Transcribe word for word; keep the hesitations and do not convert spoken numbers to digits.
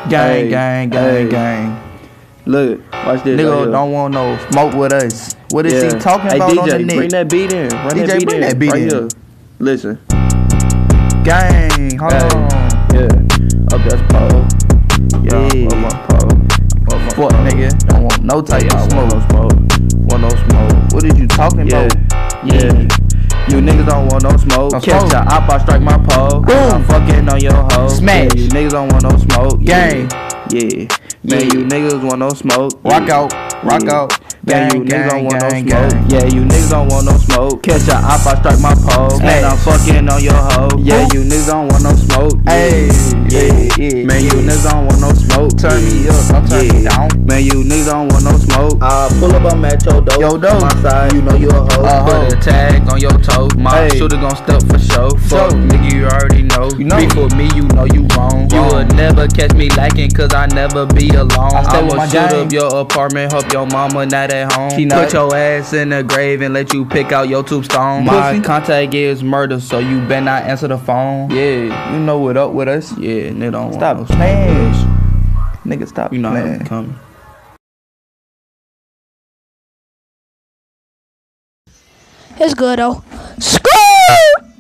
Gang, gang, gang, gang. Look, watch this. Nigga right don't want no smoke with us. What is yeah. he talking hey, about D J, on the net? bring that beat in. Run D J, that beat bring in. that beat right in. Here. Listen. Gang, hold hey. on. Yeah. Up that's pole. Yeah. Yeah. Up my pole. Up my Fuck, pole. nigga. Don't want no type yeah, of smoke. Want no smoke. Want no smoke. What is you talking yeah. about? Yeah. yeah. You niggas don't want no smoke. No Catch smoke. a op, I strike my pole. Boom. I'm fucking on your hoe. Smash. Yeah, you niggas don't want no smoke. Gang. Yeah. Man, Yeah. you niggas want no smoke. Rock yeah. out. Rock yeah. out. Man, Gang, you niggas don't gang, want no gang, smoke. gang. Yeah, you niggas don't want no smoke. Catch a op, I strike my pole. Man, I'm fucking on your hoe. Yeah, you niggas don't want no smoke. Hey, yeah, yeah. Man, you niggas don't want no smoke. Turn me up, don't turn yeah. me down. Man, you niggas don't want no smoke. I pull up, I'm at your door. Yo, dope. My side, you know you a hoe. Uh, hoe. Put a tag on your toe. My Hey. shooter gon' step for show. Fuck, Show. nigga, you already know. You know. Beef with me, you know you wrong. You Wrong. would never catch me lacking, cause I never be alone. I stay with I'ma my shoot gang. up your apartment, hope your mama not at home. She Put not. your ass in the grave and let you pick out your tombstone. My Pussy. contact is murder, so you better not answer the phone. Yeah, you know what up with us. Yeah, nigga don't Stop want no playing. Nigga, stop You know how playing. it coming. It's good though. Screw!